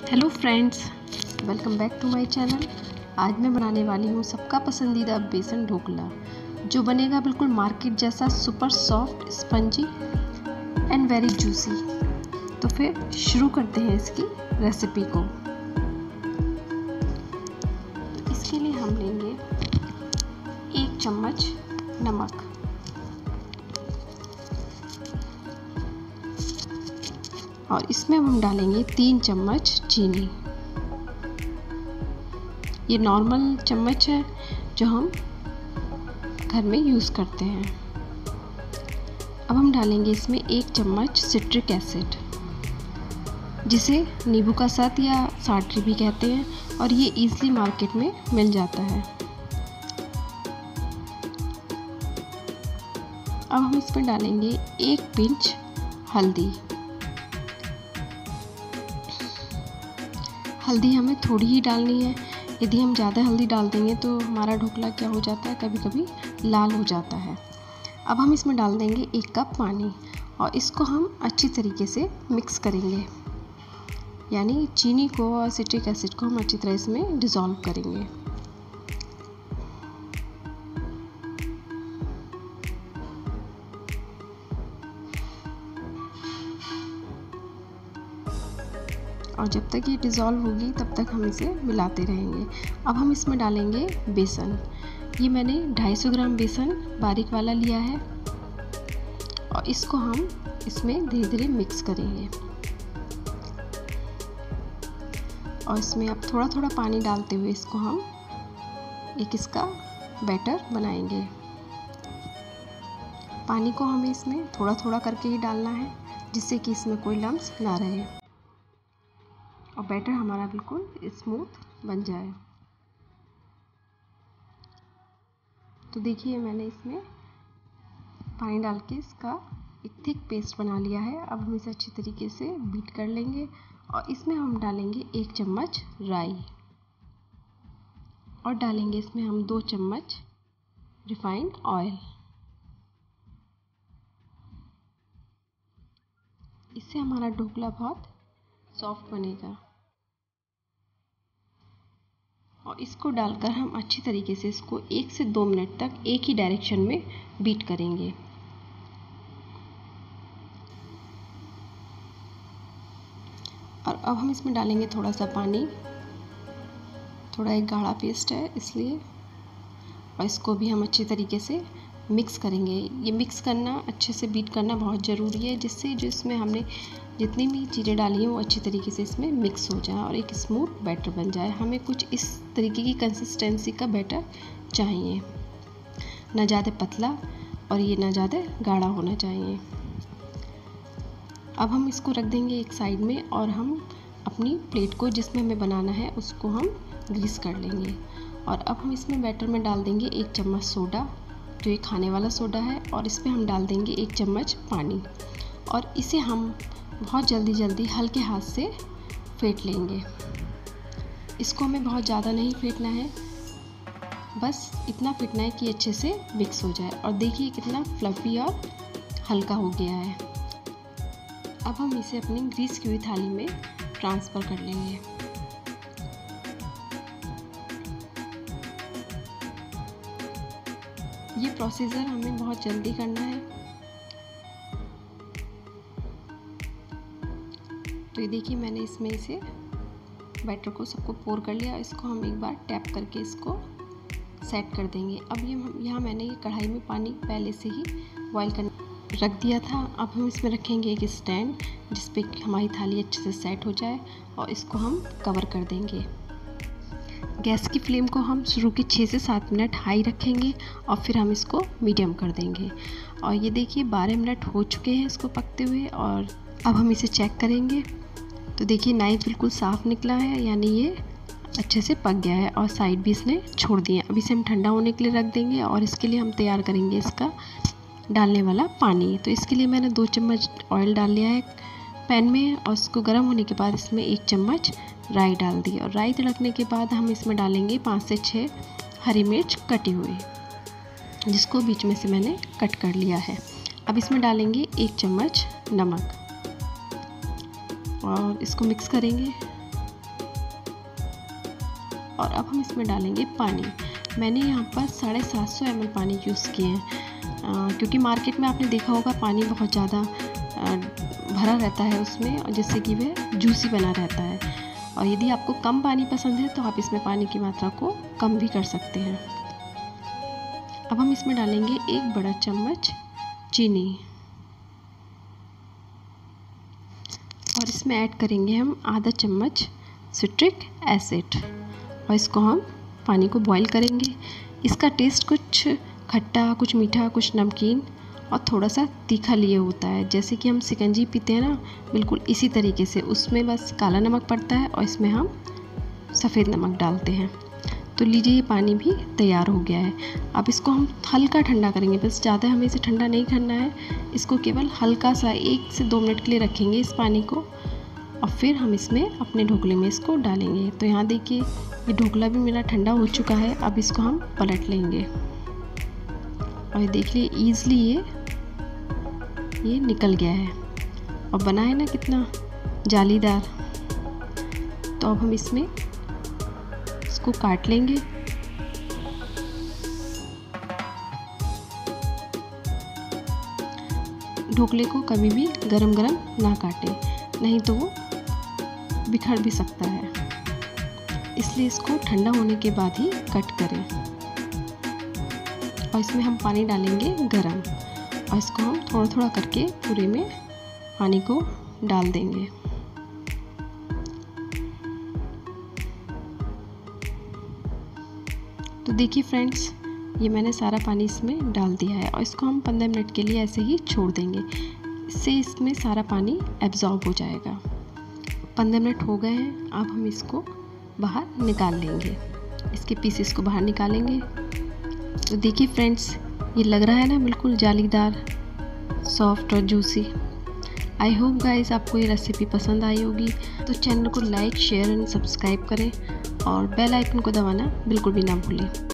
Hello friends, welcome back to my channel. आज मैं बनाने वाली हूँ सबका पसंदीदा बेसन ढोकला, जो बनेगा बिल्कुल मार्केट जैसा super soft, spongy and very juicy. तो फिर शुरू करते हैं इसकी रेसिपी को। इसके लिए हम लेंगे 1 चम्मच नमक, और इसमें हम डालेंगे 3 चम्मच चीनी। ये नॉर्मल चम्मच है जो हम घर में यूज़ करते हैं। अब हम डालेंगे इसमें 1 चम्मच सिट्रिक एसिड, जिसे नींबू का सत या साटरी भी कहते हैं, और ये इजीली मार्केट में मिल जाता है। अब हम इसमें डालेंगे 1 पिंच हल्दी। हल्दी हमें थोड़ी ही डालनी है। यदि हम ज़्यादा हल्दी डाल देंगे तो हमारा ढोकला क्या हो जाता है, कभी कभी लाल हो जाता है। अब हम इसमें डाल देंगे 1 कप पानी, और इसको हम अच्छी तरीके से मिक्स करेंगे। यानी चीनी को और सिट्रिक एसिड को हम अच्छी तरह इसमें डिज़ोल्व करेंगे। और जब तक ये डिज़ोल्व होगी तब तक हम इसे मिलाते रहेंगे। अब हम इसमें डालेंगे बेसन। ये मैंने 250 ग्राम बेसन बारीक वाला लिया है, और इसको हम इसमें धीरे धीरे मिक्स करेंगे। और इसमें अब थोड़ा थोड़ा पानी डालते हुए इसको हम इसका बैटर बनाएंगे। पानी को हमें इसमें थोड़ा थोड़ा करके ही डालना है, जिससे कि इसमें कोई लम्स ना रहे और बैटर हमारा बिल्कुल स्मूथ बन जाए। तो देखिए, मैंने इसमें पानी डाल के इसका एक थिक पेस्ट बना लिया है। अब हम इसे अच्छी तरीके से बीट कर लेंगे, और इसमें हम डालेंगे 1 चम्मच राई, और डालेंगे इसमें हम 2 चम्मच रिफाइंड ऑयल। इससे हमारा ढोकला बहुत सॉफ्ट बनेगा। और इसको डालकर हम अच्छी तरीके से इसको 1 से 2 मिनट तक एक ही डायरेक्शन में बीट करेंगे। और अब हम इसमें डालेंगे थोड़ा सा पानी। थोड़ा एक गाढ़ा पेस्ट है इसलिए, और इसको भी हम अच्छी तरीके से मिक्स करेंगे। ये मिक्स करना, अच्छे से बीट करना बहुत ज़रूरी है, जिससे जो इसमें हमने जितनी भी चीज़ें डाली हैं वो अच्छी तरीके से इसमें मिक्स हो जाए और एक स्मूथ बैटर बन जाए। हमें कुछ इस तरीके की कंसिस्टेंसी का बैटर चाहिए, ना ज़्यादा पतला और ये ना ज़्यादा गाढ़ा होना चाहिए। अब हम इसको रख देंगे एक साइड में, और हम अपनी प्लेट को जिसमें हमें बनाना है उसको हम ग्रीस कर लेंगे। और अब हम इसमें बैटर में डाल देंगे 1 चम्मच सोडा, जो ये खाने वाला सोडा है, और इसमें हम डाल देंगे 1 चम्मच पानी, और इसे हम बहुत जल्दी हल्के हाथ से फेंट लेंगे। इसको हमें बहुत ज़्यादा नहीं फेंटना है, बस इतना फेंटना है कि अच्छे से मिक्स हो जाए। और देखिए कितना फ्लफी और हल्का हो गया है। अब हम इसे अपनी ग्रीस की हुई थाली में ट्रांसफ़र कर लेंगे। ये प्रोसीजर हमें बहुत जल्दी करना है। तो ये देखिए, मैंने इसमें इसे बैटर को सबको पोर कर लिया। इसको हम एक बार टैप करके इसको सेट कर देंगे। अब ये यहाँ मैंने ये कढ़ाई में पानी पहले से ही बॉईल कर रख दिया था। अब हम इसमें रखेंगे एक स्टैंड, जिस पे हमारी थाली अच्छे से सेट हो जाए, और इसको हम कवर कर देंगे। गैस की फ्लेम को हम शुरू के 6 से 7 मिनट हाई रखेंगे, और फिर हम इसको मीडियम कर देंगे। और ये देखिए 12 मिनट हो चुके हैं इसको पकते हुए, और अब हम इसे चेक करेंगे। तो देखिए नाइफ बिल्कुल साफ़ निकला है, यानी ये अच्छे से पक गया है, और साइड भी इसने छोड़ दिए। अब इसे हम ठंडा होने के लिए रख देंगे, और इसके लिए हम तैयार करेंगे इसका डालने वाला पानी। तो इसके लिए मैंने 2 चम्मच ऑयल डाल लिया है पैन में, और उसको गर्म होने के बाद इसमें 1 चम्मच राई डाल दी। और राई तड़कने के बाद हम इसमें डालेंगे 5 से 6 हरी मिर्च कटी हुई, जिसको बीच में से मैंने कट कर लिया है। अब इसमें डालेंगे 1 चम्मच नमक, और इसको मिक्स करेंगे। और अब हम इसमें डालेंगे पानी। मैंने यहाँ पर 750 ml पानी यूज़ किए हैं, क्योंकि मार्केट में आपने देखा होगा पानी बहुत ज़्यादा भरा रहता है उसमें, और जिससे कि वह जूसी बना रहता है। और यदि आपको कम पानी पसंद है तो आप इसमें पानी की मात्रा को कम भी कर सकते हैं। अब हम इसमें डालेंगे 1 बड़ा चम्मच चीनी, और इसमें ऐड करेंगे हम आधा चम्मच सिट्रिक एसिड, और इसको हम पानी को बॉईल करेंगे। इसका टेस्ट कुछ खट्टा, कुछ मीठा, कुछ नमकीन और थोड़ा सा तीखा लिए होता है। जैसे कि हम शिकंजी पीते हैं ना, बिल्कुल इसी तरीके से। उसमें बस काला नमक पड़ता है और इसमें हम सफ़ेद नमक डालते हैं। तो लीजिए, ये पानी भी तैयार हो गया है। अब इसको हम हल्का ठंडा करेंगे, बस ज़्यादा हमें इसे ठंडा नहीं करना है। इसको केवल हल्का सा 1 से 2 मिनट के लिए रखेंगे इस पानी को, और फिर हम इसमें अपने ढोकले में इसको डालेंगे। तो यहाँ देखिए, ये ढोकला भी मेरा ठंडा हो चुका है। अब इसको हम पलट लेंगे, और ये देख लिए ईज़िली ये निकल गया है, और बना है ना कितना जालीदार। तो अब हम इसमें इसको काट लेंगे। ढोकले को कभी भी गरम गरम ना काटें, नहीं तो वो बिखर भी सकता है, इसलिए इसको ठंडा होने के बाद ही कट करें। और इसमें हम पानी डालेंगे गरम, और इसको हम थोड़ा थोड़ा करके पूरे में पानी को डाल देंगे। तो देखिए फ्रेंड्स, ये मैंने सारा पानी इसमें डाल दिया है, और इसको हम 15 मिनट के लिए ऐसे ही छोड़ देंगे। इससे इसमें सारा पानी एब्जॉर्ब हो जाएगा। 15 मिनट हो गए हैं। अब हम इसको बाहर निकाल लेंगे, इसके पीसेस को बाहर निकालेंगे। तो देखिए फ्रेंड्स, ये लग रहा है ना बिल्कुल जालीदार, सॉफ्ट और जूसी। आई होप गाइस आपको ये रेसिपी पसंद आई होगी। तो चैनल को लाइक, शेयर एंड सब्सक्राइब करें, और बेल आइकन को दबाना बिल्कुल भी ना भूलें।